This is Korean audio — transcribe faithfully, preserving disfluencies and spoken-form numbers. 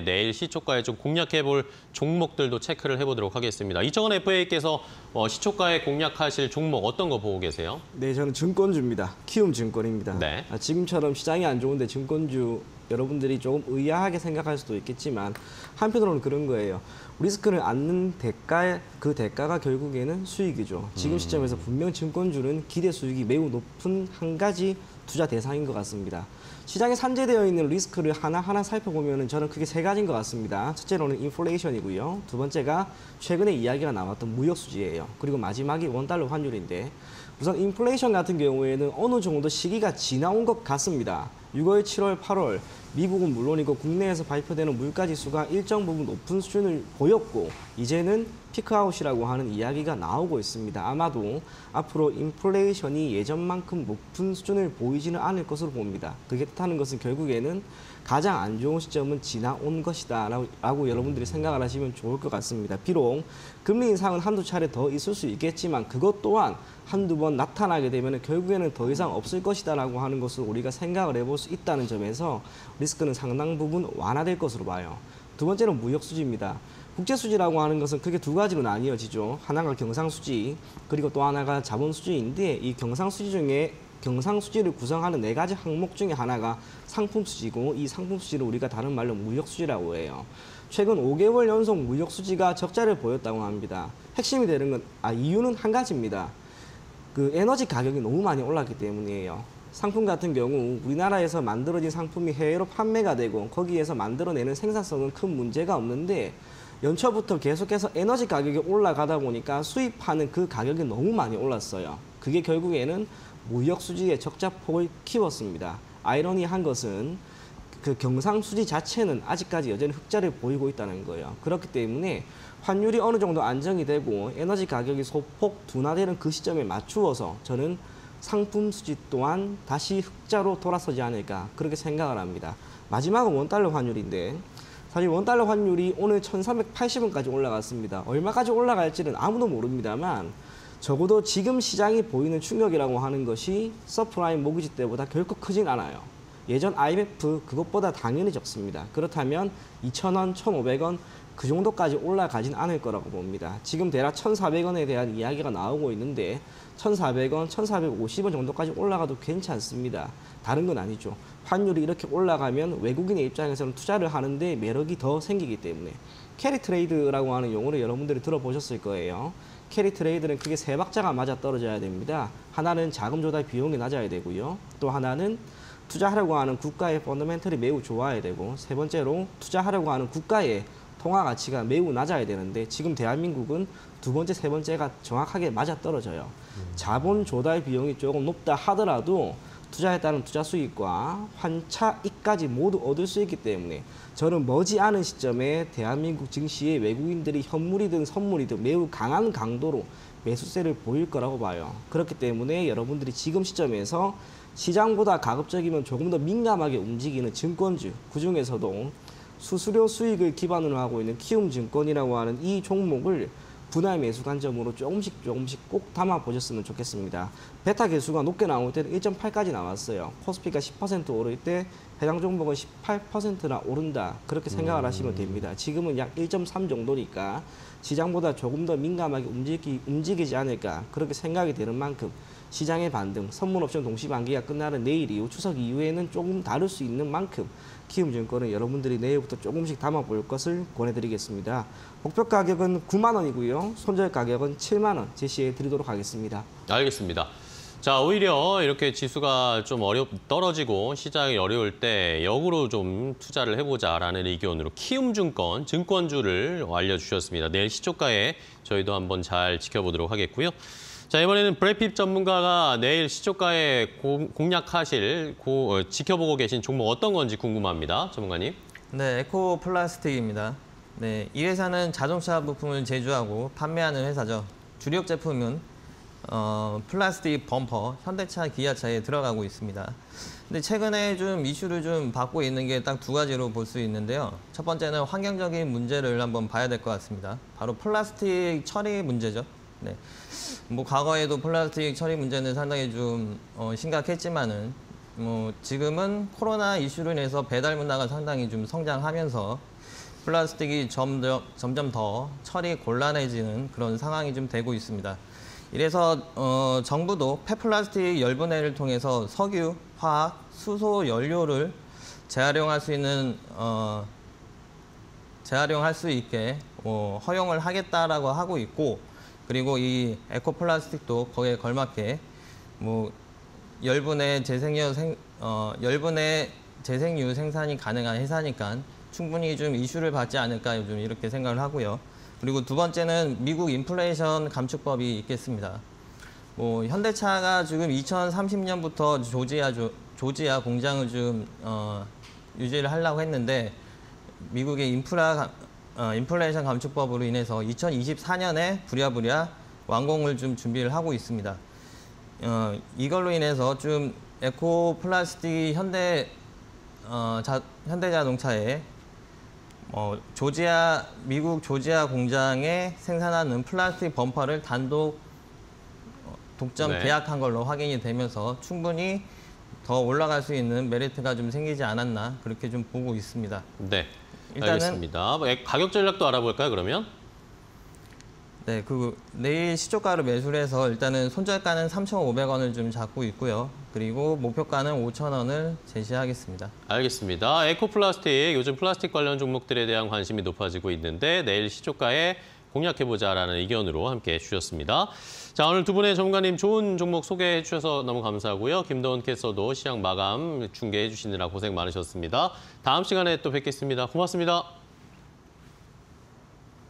내일 시초가에 좀 공략해볼 종목들도 체크를 해보도록 하겠습니다. 이청원 에프에이께서 어, 시초가에 공략하실 종목 어떤 거 보고 계세요? 네, 저는 증권주입니다. 키움증권입니다. 네. 아, 지금처럼 시장이 안 좋은데 증권주 여러분들이 조금 의아하게 생각할 수도 있겠지만 한편으로는 그런 거예요. 리스크를 안는 대가, 그 대가가 결국에는 수익이죠. 지금 시점에서 분명 증권주는 기대 수익이 매우 높은 한 가지 투자 대상인 것 같습니다. 시장에 산재되어 있는 리스크를 하나하나 살펴보면 저는 크게 세 가지인 것 같습니다. 첫째로는 인플레이션이고요. 두 번째가 최근에 이야기가 나왔던 무역수지예요. 그리고 마지막이 원달러 환율인데 우선 인플레이션 같은 경우에는 어느 정도 시기가 지나온 것 같습니다. 유월, 칠월, 팔월 미국은 물론이고 국내에서 발표되는 물가지수가 일정 부분 높은 수준을 보였고 이제는 피크아웃이라고 하는 이야기가 나오고 있습니다. 아마도 앞으로 인플레이션이 예전만큼 높은 수준을 보이지는 않을 것으로 봅니다. 그게 뜻하는 것은 결국에는 가장 안 좋은 시점은 지나온 것이다 라고, 라고 여러분들이 생각을 하시면 좋을 것 같습니다. 비록 금리 인상은 한두 차례 더 있을 수 있겠지만 그것 또한 한두 번 나타나게 되면 결국에는 더 이상 없을 것이다 라고 하는 것을 우리가 생각을 해볼 수 있다는 점에서 리스크는 상당 부분 완화될 것으로 봐요. 두 번째는 무역수지입니다. 국제수지라고 하는 것은 크게 두 가지로 나뉘어지죠. 하나가 경상수지, 그리고 또 하나가 자본수지인데 이 경상수지 중에 경상수지를 구성하는 네 가지 항목 중에 하나가 상품수지고 이 상품수지를 우리가 다른 말로 무역수지라고 해요. 최근 오 개월 연속 무역수지가 적자를 보였다고 합니다. 핵심이 되는 건, 아, 이유는 한 가지입니다. 그 에너지 가격이 너무 많이 올랐기 때문이에요. 상품 같은 경우 우리나라에서 만들어진 상품이 해외로 판매가 되고 거기에서 만들어내는 생산성은 큰 문제가 없는데 연초부터 계속해서 에너지 가격이 올라가다 보니까 수입하는 그 가격이 너무 많이 올랐어요. 그게 결국에는 무역수지의 적자폭을 키웠습니다. 아이러니한 것은 그 경상수지 자체는 아직까지 여전히 흑자를 보이고 있다는 거예요. 그렇기 때문에 환율이 어느 정도 안정이 되고 에너지 가격이 소폭 둔화되는 그 시점에 맞추어서 저는 상품 수지 또한 다시 흑자로 돌아서지 않을까 그렇게 생각을 합니다. 마지막은 원달러 환율인데 사실 원달러 환율이 오늘 천삼백팔십 원까지 올라갔습니다. 얼마까지 올라갈지는 아무도 모릅니다만 적어도 지금 시장이 보이는 충격이라고 하는 것이 서프라임 모기지 때보다 결코 크진 않아요. 예전 아이엠에프 그것보다 당연히 적습니다. 그렇다면 이천 원, 천오백 원 그 정도까지 올라가진 않을 거라고 봅니다. 지금 대략 천사백 원에 대한 이야기가 나오고 있는데 천사백 원, 천사백오십 원 정도까지 올라가도 괜찮습니다. 다른 건 아니죠. 환율이 이렇게 올라가면 외국인의 입장에서는 투자를 하는데 매력이 더 생기기 때문에 캐리 트레이드라고 하는 용어를 여러분들이 들어보셨을 거예요. 캐리 트레이드는 크게 세 박자가 맞아 떨어져야 됩니다. 하나는 자금 조달 비용이 낮아야 되고요. 또 하나는 투자하려고 하는 국가의 펀더멘털이 매우 좋아야 되고 세 번째로 투자하려고 하는 국가의 통화 가치가 매우 낮아야 되는데 지금 대한민국은 두 번째, 세 번째가 정확하게 맞아떨어져요. 음. 자본 조달 비용이 조금 높다 하더라도 투자에 따른 투자 수익과 환차익까지 모두 얻을 수 있기 때문에 저는 머지않은 시점에 대한민국 증시에 외국인들이 현물이든 선물이든 매우 강한 강도로 매수세를 보일 거라고 봐요. 그렇기 때문에 여러분들이 지금 시점에서 시장보다 가급적이면 조금 더 민감하게 움직이는 증권주, 그중에서도 수수료 수익을 기반으로 하고 있는 키움증권이라고 하는 이 종목을 분할 매수 관점으로 조금씩 조금씩 꼭 담아 보셨으면 좋겠습니다. 베타 개수가 높게 나올 때는 일 점 팔까지 나왔어요. 코스피가 십 퍼센트 오를 때 해당 종목은 십팔 퍼센트나 오른다. 그렇게 생각을 하시면 됩니다. 지금은 약 일 점 삼 정도니까 시장보다 조금 더 민감하게 움직이, 움직이지 않을까 그렇게 생각이 되는 만큼 시장의 반등, 선물옵션 동시반기가 끝나는 내일 이후 추석 이후에는 조금 다를 수 있는 만큼 키움증권은 여러분들이 내일부터 조금씩 담아볼 것을 권해드리겠습니다. 목표 가격은 구만 원이고요. 손절 가격은 칠만 원 제시해 드리도록 하겠습니다. 알겠습니다. 자, 오히려 이렇게 지수가 좀 어려 떨어지고 시장이 어려울 때 역으로 좀 투자를 해보자라는 의견으로 키움증권 증권주를 알려주셨습니다. 내일 시초가에 저희도 한번 잘 지켜보도록 하겠고요. 자, 이번에는 브래핏 전문가가 내일 시초가에 고, 공략하실, 고, 어, 지켜보고 계신 종목 어떤 건지 궁금합니다. 전문가님. 네, 에코플라스틱입니다. 네, 이 회사는 자동차 부품을 제조하고 판매하는 회사죠. 주력 제품은 어, 플라스틱 범퍼, 현대차, 기아차에 들어가고 있습니다. 근데 최근에 좀 이슈를 좀 받고 있는 게 딱 두 가지로 볼 수 있는데요. 첫 번째는 환경적인 문제를 한번 봐야 될 것 같습니다. 바로 플라스틱 처리 문제죠. 네. 뭐 과거에도 플라스틱 처리 문제는 상당히 좀 어, 심각했지만은 뭐 지금은 코로나 이슈로 인해서 배달 문화가 상당히 좀 성장하면서 플라스틱이 점점, 점점 더 처리 곤란해지는 그런 상황이 좀 되고 있습니다. 이래서 어, 정부도 폐플라스틱 열분해를 통해서 석유, 화학, 수소 연료를 재활용할 수 있는 어, 재활용할 수 있게 어, 허용을 하겠다라고 하고 있고, 그리고 이 에코플라스틱도 거기에 걸맞게 뭐 열분해 재생유 생 어, 열분해 재생유 생산이 가능한 회사니까 충분히 좀 이슈를 받지 않을까 요즘 이렇게 생각을 하고요. 그리고 두 번째는 미국 인플레이션 감축법이 있겠습니다. 뭐 현대차가 지금 이천삼십 년부터 조지아 조, 조지아 공장을 좀 어, 유지를 하려고 했는데 미국의 인프라 어, 인플레이션 감축법으로 인해서 이천이십사 년에 부랴부랴 완공을 좀 준비를 하고 있습니다. 어, 이걸로 인해서 좀 에코 플라스틱 현대 어, 자, 현대자동차에 어, 조지아 미국 조지아 공장에 생산하는 플라스틱 범퍼를 단독 어, 독점 네. 계약한 걸로 확인이 되면서 충분히 더 올라갈 수 있는 메리트가 좀 생기지 않았나 그렇게 좀 보고 있습니다. 네, 일단은- 알겠습니다. 뭐, 가격 전략도 알아볼까요, 그러면? 네, 그 내일 시초가를 매수를 해서 일단은 손절가는 삼천오백 원을 좀 잡고 있고요. 그리고 목표가는 오천 원을 제시하겠습니다. 알겠습니다. 에코플라스틱, 요즘 플라스틱 관련 종목들에 대한 관심이 높아지고 있는데 내일 시초가에 공략해보자라는 의견으로 함께 해주셨습니다. 자, 오늘 두 분의 전문가님 좋은 종목 소개해 주셔서 너무 감사하고요. 김도원 캐스터도 시장 마감 중계해 주시느라 고생 많으셨습니다. 다음 시간에 또 뵙겠습니다. 고맙습니다.